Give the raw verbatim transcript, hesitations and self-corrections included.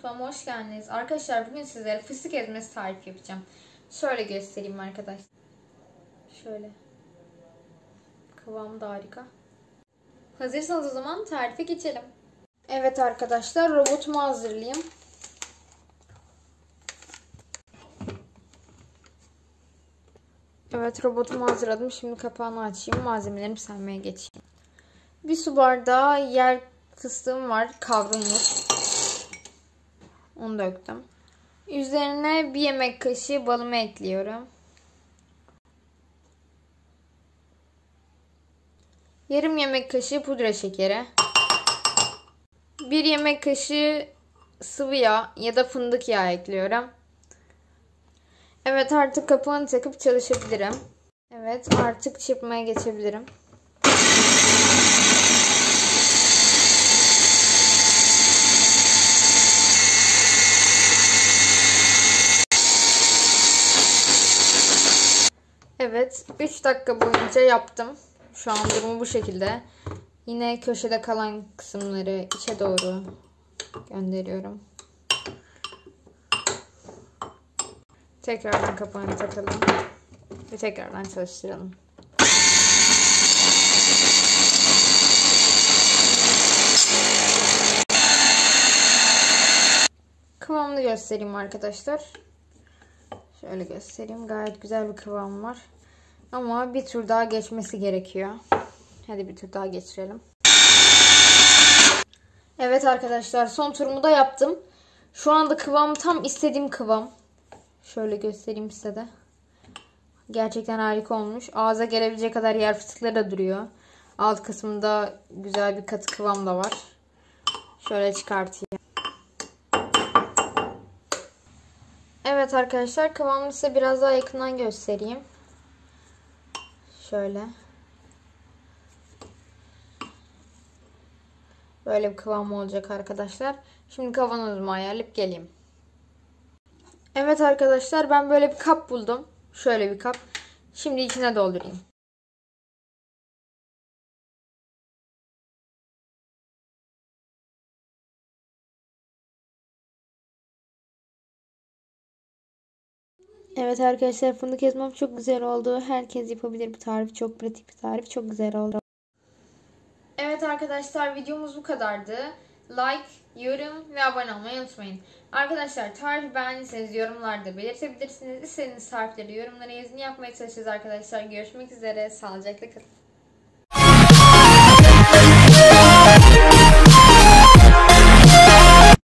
mutfağıma hoş geldiniz. Arkadaşlar bugün sizlere fıstık ezmesi tarifi yapacağım. Şöyle göstereyim arkadaşlar. Şöyle. Kıvamı da harika. Hazırsanız o zaman tarife geçelim. Evet arkadaşlar, robotumu hazırlayayım. Evet, robotumu hazırladım. Şimdi kapağını açayım. Malzemelerimi sermeye geçeyim. Bir su bardağı yer fıstığım var. Kavrulmuş. Onu döktüm. Üzerine bir yemek kaşığı balımı ekliyorum. Yarım yemek kaşığı pudra şekeri. Bir yemek kaşığı sıvı yağ ya da fındık yağı ekliyorum. Evet, artık kapağını takıp çalışabilirim. Evet, artık çırpmaya geçebilirim. Evet, üç dakika boyunca yaptım. Şu an durumu bu şekilde. Yine köşede kalan kısımları içe doğru gönderiyorum. Tekrardan kapağını takalım ve tekrardan çalıştıralım. Kıvamını göstereyim arkadaşlar. Şöyle göstereyim. Gayet güzel bir kıvam var. Ama bir tur daha geçmesi gerekiyor. Hadi bir tur daha geçirelim. Evet arkadaşlar, son turumu da yaptım. Şu anda kıvam tam istediğim kıvam. Şöyle göstereyim size de. Gerçekten harika olmuş. Ağza gelebilecek kadar yer fıstıkları da duruyor. Alt kısmında güzel bir katı kıvam da var. Şöyle çıkartayım. Evet arkadaşlar, kıvamını size biraz daha yakından göstereyim. Şöyle. Böyle bir kıvam olacak arkadaşlar. Şimdi kavanozumu ayarlayıp geleyim. Evet arkadaşlar, ben böyle bir kap buldum. Şöyle bir kap. Şimdi içine doldurayım. Evet arkadaşlar, fındık ezmem çok güzel oldu. Herkes yapabilir bu tarifi. Çok pratik bir tarif. Çok güzel oldu. Evet arkadaşlar, videomuz bu kadardı. Like, yorum ve abone olmayı unutmayın. Arkadaşlar, tarifi beğendiyseniz yorumlarda belirtebilirsiniz. İstediğiniz tarifleri yorumlara yazın, yapmaya çalışacağız arkadaşlar. Görüşmek üzere. Sağlıcakla kalın.